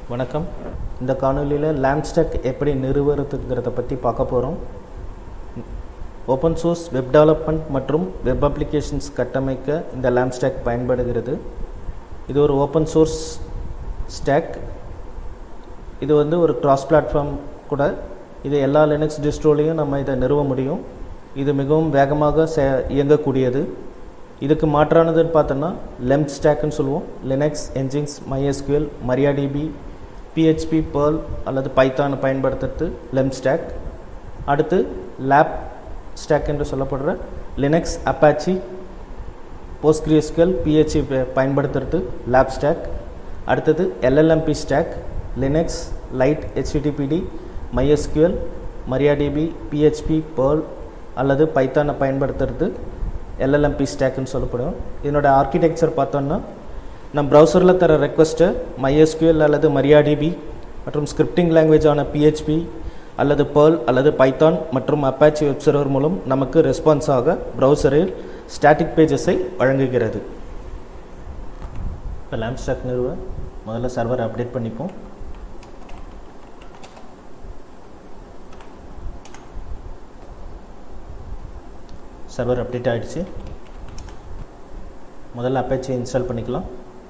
வணக்கம். இந்த காணொளியில் lampstack எப்படி நிறுவுறதுங்கிறத பற்றி பார்க்க போகிறோம். ஓப்பன் சோர்ஸ் வெப் டெவலப்மெண்ட் மற்றும் வெப் அப்ளிகேஷன்ஸ் கட்டமைக்க இந்த lampstack பயன்படுகிறது. இது ஒரு ஓப்பன் சோர்ஸ் ஸ்டாக். இது ஒரு கிராஸ் பிளாட்ஃபார்ம் கூட. இது எல்லா லினக்ஸ் டிஸ்ட்ரோலையும் நம்ம இதை நிறுவ முடியும். இது மிகவும் வேகமாக இயங்கக்கூடியது. இதுக்கு மாற்றானதுன்னு பார்த்தோன்னா lampstackன்னு சொல்லுவோம். Linux Nginx, MySQL, MariaDB, PHP, Perl அல்லது பைத்தான் பயன்படுத்துறது lampstack. அடுத்து lampstack என்று சொல்லப்படுற லினக்ஸ், Apache, PostgreSQL, PHP பயன்படுத்துறது lampstack. அடுத்தது LLMP stack, Linux, light, HTTPD, MySQL, MariaDB, PHP, Perl அல்லது பைத்தானை பயன்படுத்துறது LLMP ஸ்டாக்னு சொல்லப்படும். இதனோட ஆர்கிடெக்சர் பார்த்தோன்னா நம்ம ப்ரௌசரில் தர ரெக்வஸ்ட்டை MySQL அல்லது MariaDB மற்றும் ஸ்கிரிப்டிங் லாங்குவேஜான PHP அல்லது Perl அல்லது பைத்தான் மற்றும் Apache வெப் சர்வர் மூலம் நமக்கு ரெஸ்பான்ஸாக ப்ரௌசரில் ஸ்டாட்டிக் பேஜஸை வழங்குகிறது. இப்போ lampstack நிறுவ முதல்ல சர்வரை அப்டேட் பண்ணிப்போம். சர்வர் அப்டேட் ஆகிடுச்சு. முதல்ல Apache இன்ஸ்டால் பண்ணிக்கலாம்.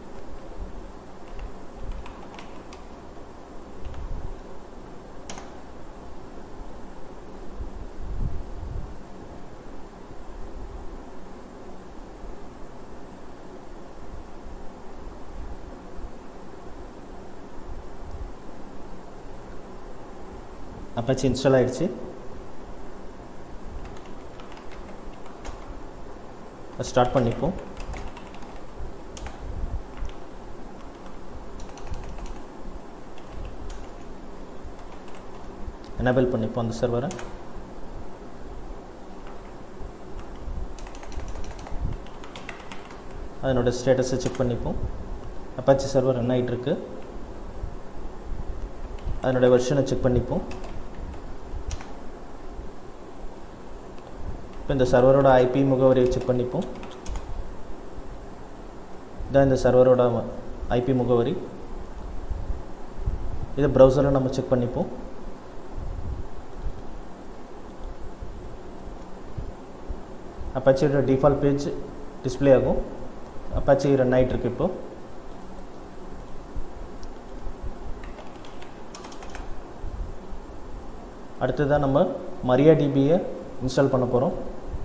Apache இன்ஸ்டால் ஆகிடுச்சு. ஸ்டார்ட் பண்ணிப்போம். எனேபிள் பண்ணிப்போம் அந்த சர்வரை. அதனோட ஸ்டேட்டஸை செக் பண்ணிப்போம். Apache சர்வர் ரன் ஆகிட்டு இருக்கு. அதனோட வெர்ஷனை செக் பண்ணிப்போம். இப்போ இந்த சர்வரோட IP முகவரியை செக் பண்ணிப்போம். இதான் இந்த சர்வரோட IP முகவரி. இதை ப்ரௌசரில் நம்ம செக் பண்ணிப்போம். Apacheயோட டிஃபால்ட் பேஜ் டிஸ்பிளே ஆகும். Apache ரன் ஆகிட்டு இருக்கு. இப்போ அடுத்ததான் நம்ம MariaDBயை இன்ஸ்டால் பண்ண போகிறோம்.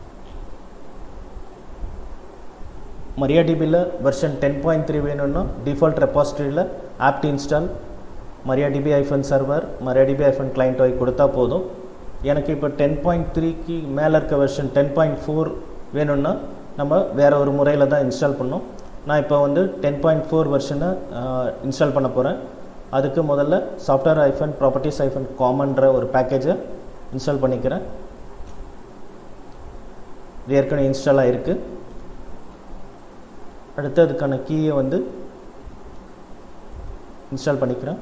MariaDBயில் வெர்ஷன் 10.3 வேணும்னா default ரெபாசிட்டரியில் apt install MariaDB-server MariaDB-client கொடுத்தா போதும். எனக்கு இப்போ 10.3க்கு மேலே இருக்க வெர்ஷன் 10.4 வேணும்னா நம்ம வேறு ஒரு முறையில் தான் இன்ஸ்டால் பண்ணோம். நான் இப்போ 10.4 வெர்ஷனை இன்ஸ்டால் பண்ண போகிறேன். அதுக்கு முதல்ல software-properties-commன்ற ஒரு பேக்கேஜை இன்ஸ்டால் பண்ணிக்கிறேன். இது ஏற்கனவே இன்ஸ்டால் ஆகிருக்கு. அடுத்து அதுக்கான கீயை இன்ஸ்டால் பண்ணிக்கிறேன்.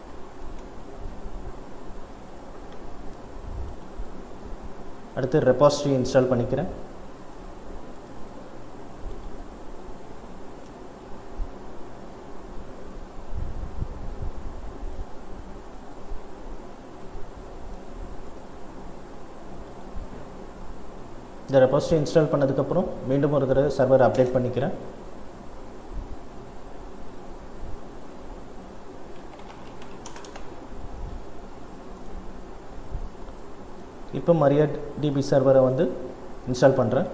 அடுத்து ரெபாசிட்டரி இன்ஸ்டால் பண்ணிக்கிறேன். இந்த ரெபாசிட்டரி இன்ஸ்டால் பண்ணதுக்கப்புறம் மீண்டும் ஒரு தடவை சர்வர் அப்டேட் பண்ணிக்கிறேன். இப்போ MariaDB சர்வரை இன்ஸ்டால் பண்ணுறேன்.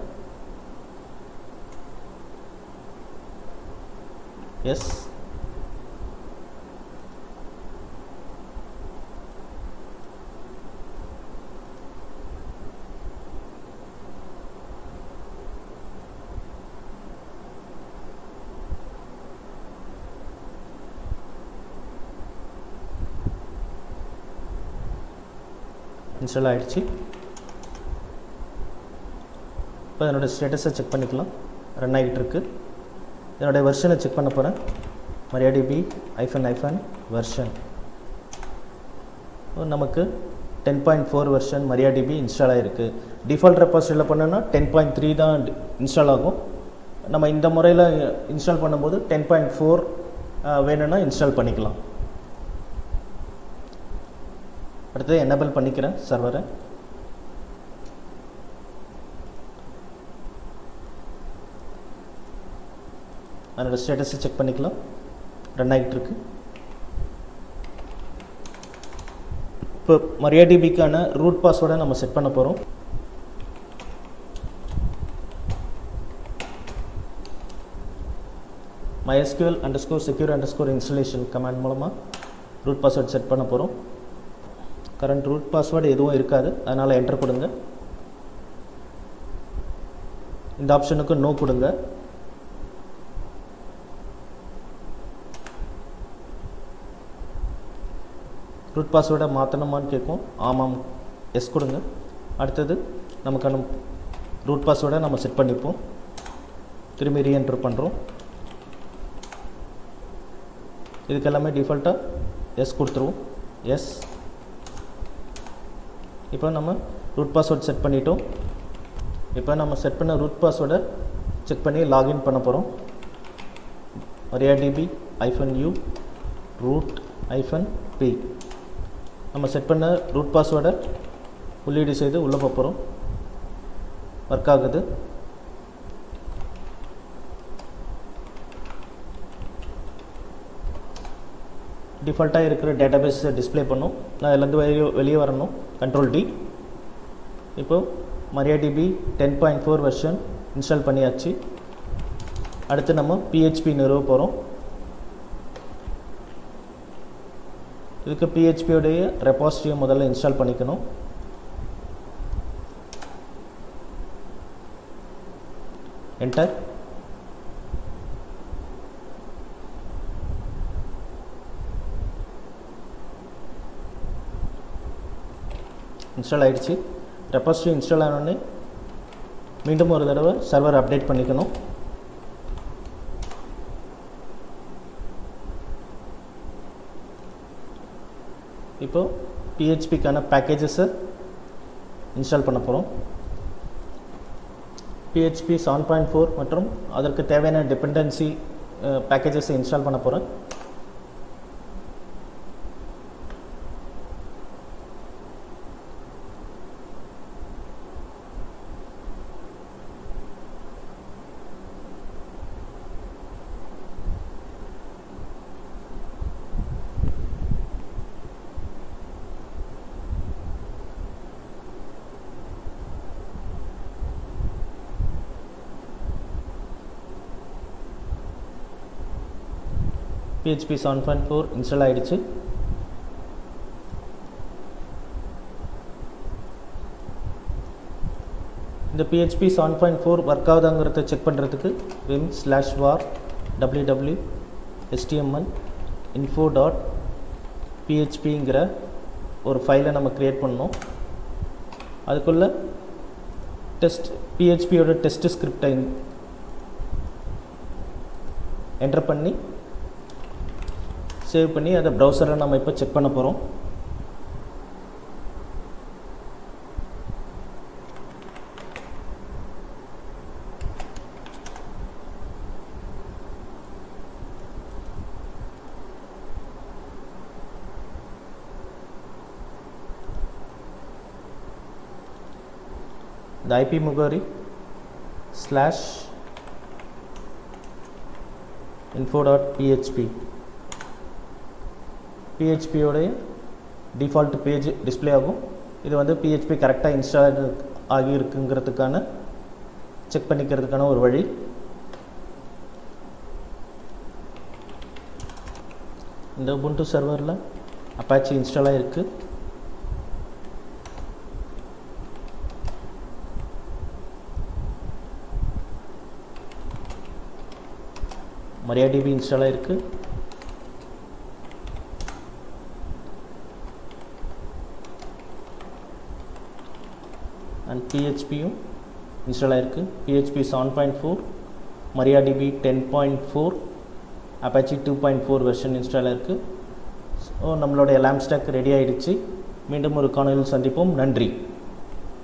எஸ். இன்ஸ்டால் ஆகிடுச்சு. இப்போ இதனோட ஸ்டேட்டஸை செக் பண்ணிக்கலாம். ரன் ஆகிட்டு இருக்கு. இதனோட வெர்ஷனை செக் பண்ண போகிறேன். MariaDB வெர்ஷன் நமக்கு 10.4 வெர்ஷன் MariaDB இன்ஸ்டால் ஆகிருக்கு. டிஃபால்ட் ரெபாசிட்டரியில் பண்ணோன்னா 10.3 தான் இன்ஸ்டால் ஆகும். நம்ம இந்த முறையில் இன்ஸ்டால் பண்ணும்போது 10.4 வேணும்னா இன்ஸ்டால் பண்ணிக்கலாம். அடுத்து எனேபிள் பண்ணிக்கிறேன் சர்வரை. அதோட ஸ்டேட்டஸை செக் பண்ணிக்கலாம். ரன் ஆகிட்டு இருக்கு. இப்போ MariaDBக்கான ரூட் பாஸ்வேர்டை நம்ம செட் பண்ண போகிறோம். mysql_secure_installation கமாண்ட் மூலமாக ரூட் பாஸ்வேர்டு செட் பண்ண போகிறோம். கரண்ட் ரூட் பாஸ்வேர்டு எதுவும் இருக்காது, அதனால் என்டர் கொடுங்க. இந்த ஆப்ஷனுக்கு நோ கொடுங்க. ரூட் பாஸ்வேர்டை மாற்றணுமான்னு கேட்கும். ஆமாம், எஸ் கொடுங்க. அடுத்தது நமக்கான ரூட் பாஸ்வேர்டை நம்ம செட் பண்ணிப்போம். திரும்பி ரீஎன்டர் பண்ணுறோம். இதுக்கு எல்லாமே டிஃபால்ட்டாக எஸ் கொடுத்துருவோம். எஸ். இப்போ நம்ம ரூட் பாஸ்வேர்டு செட் பண்ணிட்டோம். இப்போ நம்ம செட் பண்ண ரூட் பாஸ்வேர்டை செக் பண்ணி லாகின் பண்ண போகிறோம். MariaDB-u root-p நம்ம செட் பண்ண ரூட் பாஸ்வேர்டை உள்ளீடு செய்து உள்ளே போகிறோம். ஒர்க் ஆகுது. டிஃபால்ட்டாக இருக்கிற டேட்டாபேஸை டிஸ்பிளே பண்ணும். நான் இதுலேருந்து வெளியே வரணும். Ctrl+D. இப்போது MariaDB 10.4 வெர்ஷன் இன்ஸ்டால் பண்ணியாச்சு. அடுத்து நம்ம PHP நிறுவ போகிறோம். இதுக்கு PHPயோடைய ரெபாசிட்டரியை முதல்ல இன்ஸ்டால் பண்ணிக்கணும். என்டர். இன்ஸ்டால் ஆகிடுச்சு. ரெபாசிட்டரி இன்ஸ்டால் ஆனோடனே மீண்டும் ஒரு தடவை சர்வர் அப்டேட் பண்ணிக்கணும். இப்போது PHPக்கான பேக்கேஜஸை இன்ஸ்டால் பண்ண போகிறோம். PHP 7.4 மற்றும் அதற்கு தேவையான டிபெண்டன்சி பேக்கேஜஸை இன்ஸ்டால் பண்ண போகிறேன். PHP 7.4 இன்ஸ்டால் ஆகிடுச்சு. இந்த PHP 7.4 ஒர்க் ஆகுதாங்கிறத செக் பண்ணுறதுக்கு vim/var www.html.info.phpங்கிற ஒரு ஃபைலை நம்ம க்ரியேட் பண்ணோம். அதுக்குள்ளே PHPயோட டெஸ்ட் ஸ்கிரிப்டை என்டர் பண்ணி சேவ் பண்ணி அதை ப்ரௌசரை நம்ம இப்போ செக் பண்ண போகிறோம். இந்த IP முகவரி /info.php PHPயோடைய டிஃபால்ட் பேஜ் டிஸ்பிளே ஆகும். இது வந்து PHP கரெக்டாக இன்ஸ்டால் ஆகியிருக்குங்கிறதுக்கான செக் பண்ணிக்கிறதுக்கான ஒரு வழி. இந்த Ubuntu சர்வரில் Apache இன்ஸ்டால் ஆகிருக்கு. MariaDB இன்ஸ்டால் ஆகிருக்கு. அண்ட் PHPயும் இன்ஸ்டால் ஆகிருக்கு. PHP 7.4, MariaDB 10.4, Apache 2.4 version install ஆகிருக்கு. ஸோ நம்மளுடைய lamp stack ரெடி ஆகிடுச்சு. மீண்டும் ஒரு காணொளியில் சந்திப்போம். நன்றி.